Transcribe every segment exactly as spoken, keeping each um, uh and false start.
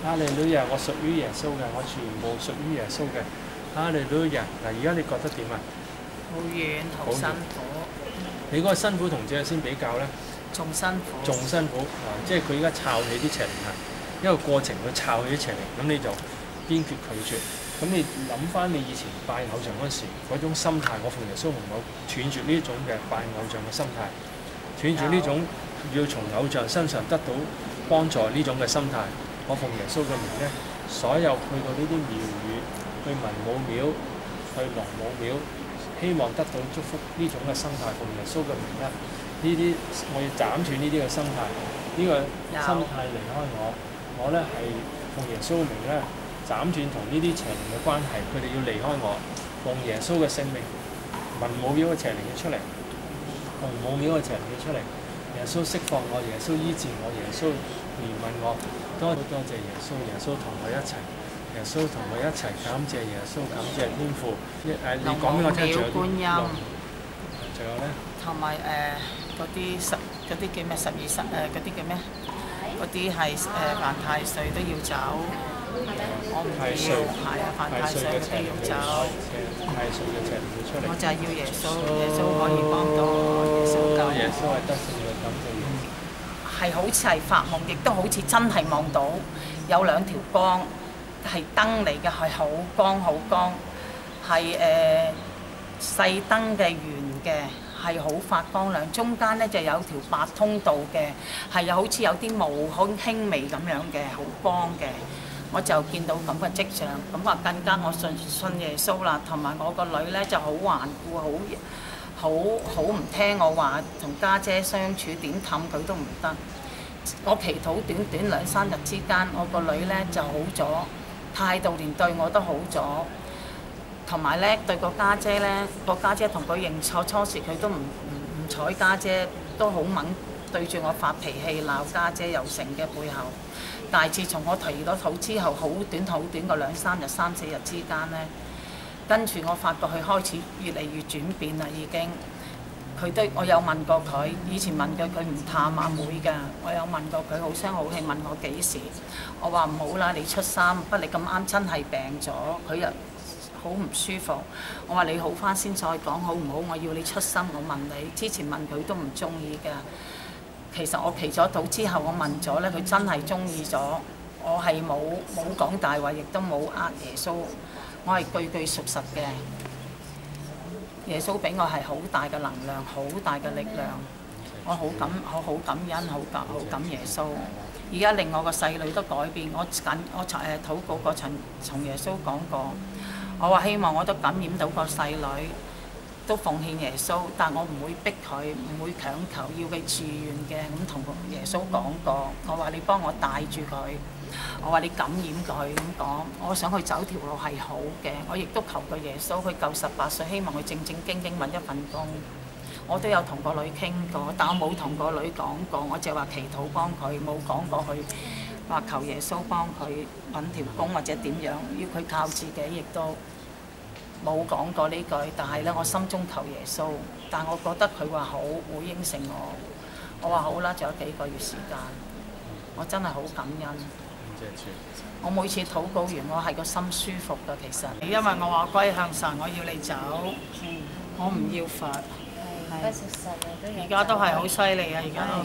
哈利路亞，我屬於耶穌嘅，我全部屬於耶穌嘅。哈利路亞。嗱，而家你覺得點啊？ 好遠，好辛苦。 你嗰個辛苦同這個先比較咧？ 仲辛苦。 仲辛苦啊！即係佢而家摷起啲邪靈啊，一個過程佢摷起啲邪靈，咁你就堅決拒絕。咁你諗翻你以前拜偶像嗰時嗰種心態，我奉耶穌名我斷絕呢種嘅拜偶像嘅心態，斷絕呢種要從偶像身上得到幫助呢種嘅心態。我奉耶穌嘅名咧，所有去到呢啲廟宇、去文武廟、去龍母廟，希望得到祝福呢種嘅心態，奉耶穌嘅名咧，呢啲我要斬斷呢啲嘅心態，呢、這個心態離開我，我咧係奉耶穌嘅名咧。斬斷同呢啲邪靈嘅關係，佢哋要離開我，奉耶穌嘅性命，文武廟嘅邪靈要出嚟，龍母廟嘅邪靈要出嚟，耶穌釋放我，耶穌醫治我，耶穌憐憫我，多多謝耶穌，耶穌同我一齊，耶穌同我一齊，感謝耶穌，感謝天父。誒，你講俾我聽，仲有啲，仲有咧， 同埋誒嗰啲十嗰啲叫咩十二十誒嗰啲叫咩？嗰啲係誒犯太歲都要走。我唔要，係啊，犯太歲嗰啲要走。 太歲嘅邪靈要出嚟。 我就係要耶穌，耶穌可以幫到我，耶穌救。 耶穌係得勝嘅，感謝耶穌。 係好似係發夢，亦都好似真係望到有兩條光，係燈嚟嘅，係好光好光，係誒細燈嘅圓嘅，係好發光亮。中間咧就有條白通道嘅，係有好似有啲霧好輕微咁樣嘅，好光嘅。我就見到咁嘅跡象，咁啊更加我信信耶穌啦，同埋我個女咧就好頑固，好好好唔聽我話，同家姐相處點氹佢都唔得。我祈禱短短兩三日之間，我個女咧就好咗，態度連對我都好咗，同埋咧對個家姐咧，個家姐同佢認錯初時佢都唔唔唔睬家姐，都好猛對住我發脾氣鬧家姐又成嘅背後。但係自從我提咗肚之後，好短好短個兩三日、三四日之間咧，跟住我發覺佢開始越嚟越轉變啦，已經。佢都我有問過佢，以前問過佢唔探阿妹㗎，我有問過佢好聲好氣問我幾時，我話唔好啦，你出三，不過你咁啱真係病咗，佢又好唔舒服。我話你好返先再講好唔好？我要你出心，我問你，之前問佢都唔中意㗎。其實我祈咗禱之後，我問咗咧，佢真係中意咗。我係冇冇講大話，亦都冇呃耶穌。我係句句屬實嘅。耶穌俾我係好大嘅能量，好大嘅力量。我好感，我好感恩，好感好感耶穌。而家令我個細女都改變。我緊我誒禱告過曾從耶穌講過，我話希望我都感染到個細女。都奉獻耶穌，但我唔會逼佢，唔會強求要佢自願嘅。咁同耶穌講過，我話你幫我帶住佢，我話你感染佢咁講。我想佢走條路係好嘅，我亦都求過耶穌，佢夠十八歲，希望佢正正經經揾一份工。我都有同個女傾過，但我冇同個女講過，我就話祈禱幫佢，冇講過佢話求耶穌幫佢揾條工或者點樣，要佢靠自己，亦都冇講過呢句，但係咧，我心中求耶穌。但我覺得佢話好，會應承我。我話好啦，仲有幾個月時間，我真係好感恩。我每次禱告完，我係個心舒服㗎。其實，因為我話歸向神，我要你走，我唔要佛。而家都係好犀利啊！而家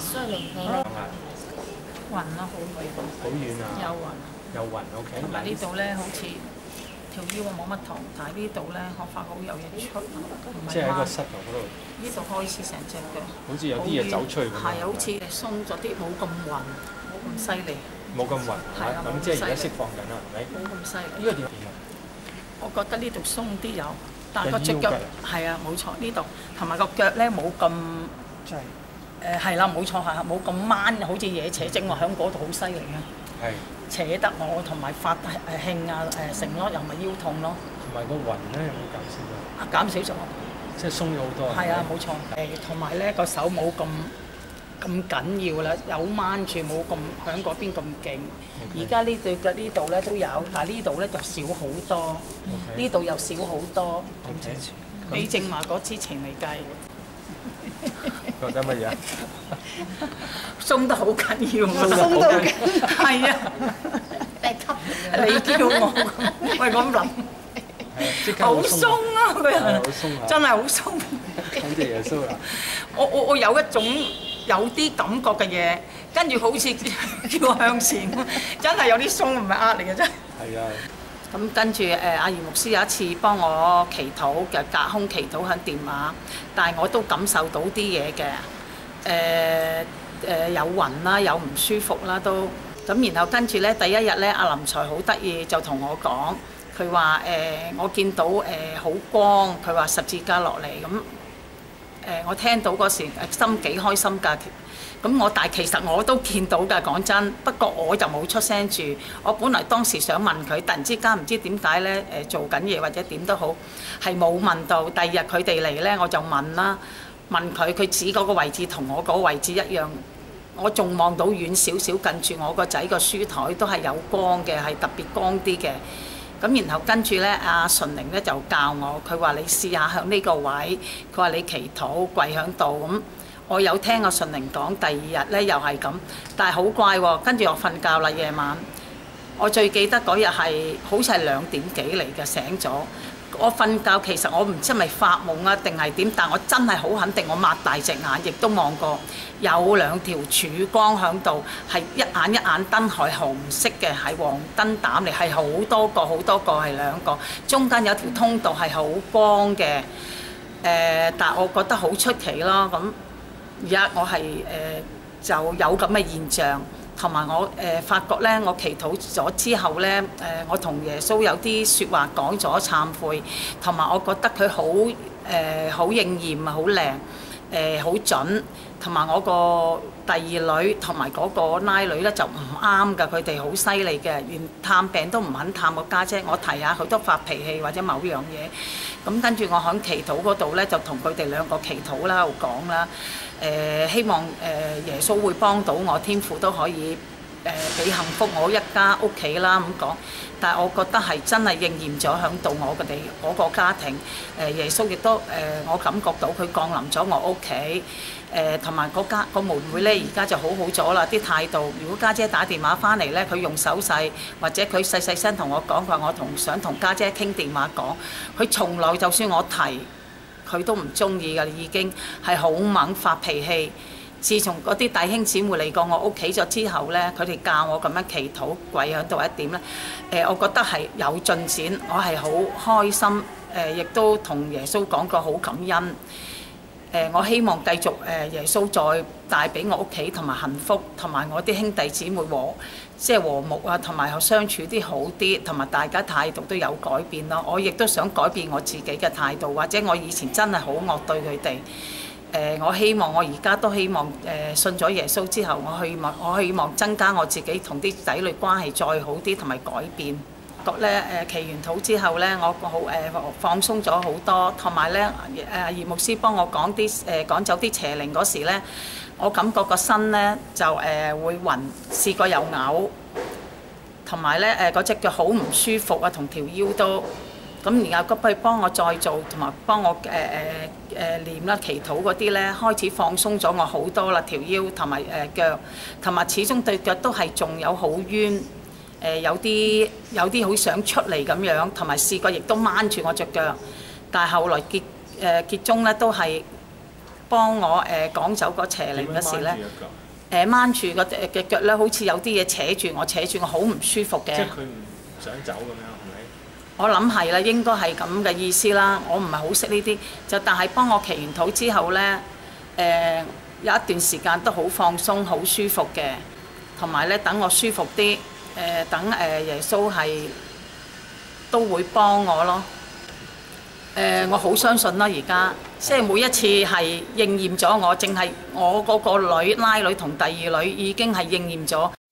暈咯，好遠。 好遠啊！ 有暈。 有暈 ，OK。 同埋呢度咧，好似條腰冇乜痛，但係呢度咧，我發覺好有嘢出，唔係即係喺個膝頭嗰度。 呢度開始成隻腳。 好似有啲嘢走出去咁。 係啊，好似鬆咗啲，冇咁暈，冇咁犀利。 冇咁暈，係咁即係而家釋放緊啦，係咪？ 冇咁犀利。 呢個點啊？ 我覺得呢度鬆啲有，但係個隻腳係啊，冇錯，呢度同埋個腳咧冇咁誒係啦，冇錯係冇咁掹，好似嘢扯精喎，喺嗰度好犀利啊！ 係扯得我同埋發誒興啊誒成咯，又咪腰痛咯。 同埋個暈咧有冇減少啊？ 啊減少咗， 即係鬆咗好多。 係啊，冇錯。誒同埋咧個手冇咁咁緊要啦，有掹住冇咁喺嗰邊咁勁。而家呢對腳呢度咧都有，但係呢度咧就少好多，呢度又少好多。比正話嗰之前嚟計。 覺得乜嘢？ 鬆得好緊要， 鬆到緊， 係啊！ 但係你叫我咁，我係咁諗。 即刻好鬆啊！個人好鬆啊！ 真係好鬆。 感謝耶穌啦！ 我我我有一種有啲感覺嘅嘢，跟住好似叫我向前，真係有啲鬆，唔係呃你嘅真係。係啊。 咁跟住誒，阿余牧師有一次幫我祈禱嘅隔空祈禱響電話，但係我都感受到啲嘢嘅，誒誒有暈啦，有唔舒服啦都。咁然後跟住咧，第一日咧，阿林才好得意就同我講。佢話誒，我見到誒好、呃、光，佢話十字架落嚟咁誒，我聽到嗰時心幾開心㗎。咁我但係其實我都見到㗎，講真。不過我就冇出聲住。我本來當時想問佢，突然之間唔知點解咧誒做緊嘢或者點都好，係冇問到。第二日佢哋嚟咧，我就問啦，問佢，佢指嗰個位置同我嗰個位置一樣。我仲望到遠少少，近住我個仔個書台都係有光嘅，係特別光啲嘅。咁然後跟住咧，阿順寧咧就教我，佢話你試下向呢個位，佢話你祈禱跪喺度咁。我有聽阿順寧講，第二日咧又係咁，但係好怪喎。跟住我瞓覺啦，夜晚。我最記得嗰日係好似係兩點幾嚟嘅，醒咗。我瞓覺其實我唔知係咪發夢啊定係點，但我真係好肯定，我擘大隻眼，亦都望過有兩條柱光喺度，係一眼一眼燈係紅色嘅，係黃燈膽嚟，係好多個好多個係兩個，中間有條通道係好光嘅。誒、呃，但係我覺得好出奇咯。咁而家我係誒、呃、就有咁嘅現象。同埋我誒、呃、發覺咧，我祈禱咗之後咧，誒、呃、我同耶穌有啲説話講咗懺悔，同埋我覺得佢好誒好應驗啊，好靚誒好準，同埋我個第二女同埋嗰個奶女咧就唔啱㗎，佢哋好犀利嘅，連探病都唔肯探個家姐，我提下佢都發脾氣或者某樣嘢，咁跟住我喺祈禱嗰度咧就同佢哋兩個祈禱啦，喺度講啦。誒、呃、希望誒、呃、耶穌會幫到我，天父都可以誒俾、呃、幸福我一家屋企啦咁講。但係我覺得係真係應驗咗響到我哋嗰個家庭。誒、呃、耶穌亦都誒、呃、我感覺到佢降臨咗我屋企。誒同埋嗰家個妹妹咧，而家就好好咗啦，啲態度。如果家姐打電話翻嚟咧，佢用手勢或者佢細細聲同我講，佢話我同想同家姐傾電話講，佢從來就算我提。佢都唔中意㗎，已經係好猛發脾氣。自從嗰啲弟兄姊妹嚟過我屋企咗之後呢，佢哋教我咁樣祈禱跪喺度一點呢，誒、呃，我覺得係有進展，我係好開心。誒、呃，亦都同耶穌講過好感恩。誒、呃，我希望繼續誒、呃、耶穌再帶俾我屋企同埋幸福，同埋我啲兄弟姊妹和即係和睦啊，同埋相處啲好啲，同埋大家態度都有改變咯。我亦都想改變我自己嘅態度，或者我以前真係好惡對佢哋。誒、呃，我希望我而家都希望誒、呃、信咗耶穌之後，我希望我希望增加我自己同啲仔女關係再好啲，同埋改變。覺咧誒祈完禱之後咧，我好誒、呃、放鬆咗好多，同埋咧誒葉牧師幫我講啲誒趕走啲邪靈嗰時咧，我感覺個身咧就誒、呃、會暈，試過有嘔，同埋咧誒嗰隻腳好唔舒服啊，同條腰都咁。然後佢幫我再做，同埋幫我誒誒誒唸啦祈禱嗰啲咧，開始放鬆咗我好多啦，條腰同埋誒腳，同埋始終對腳都係仲有好冤。誒、呃、有啲有啲好想出嚟咁樣，同埋試過亦都掹住我隻腳，但係後來結誒、呃、結中咧都係幫我誒趕、呃、走個邪靈嗰時咧，誒掹住個嘅腳咧，好似有啲嘢扯住我，扯住我好唔舒服嘅。 即係佢唔想走咁樣，係咪？ 我諗係啦，應該係咁嘅意思啦。我唔係好識呢啲，就但係幫我祈完禱之後咧，誒、呃、有一段時間都好放鬆、好舒服嘅，同埋咧等我舒服啲。誒、呃、等誒、呃、耶穌係都會幫我咯。誒、呃、我好相信啦，而家即係每一次係應驗咗我，淨係我嗰個女拉女同第二女已經係應驗咗。